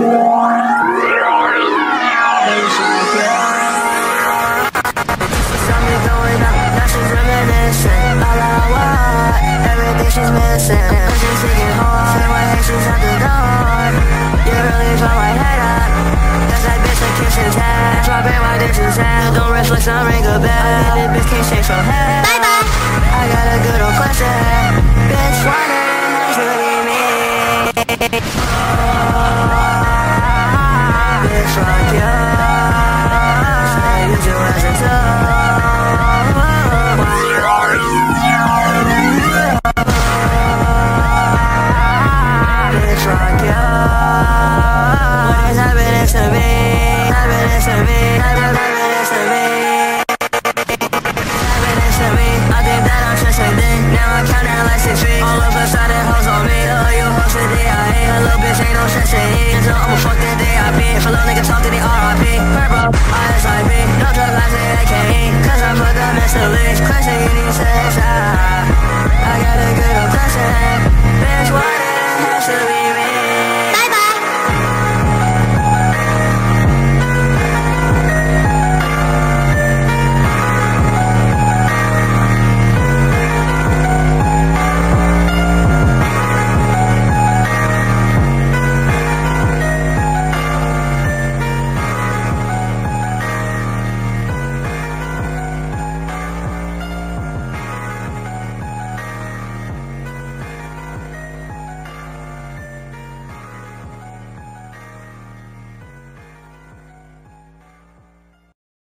She's missing, and she's singing hard. Same way she's at the door. You really fuck my head up. Cause that bitch a kiss and tag. Drop in my dishes out. Don't reflex, I ring a bell. I mean, this bitch can't shake from hell.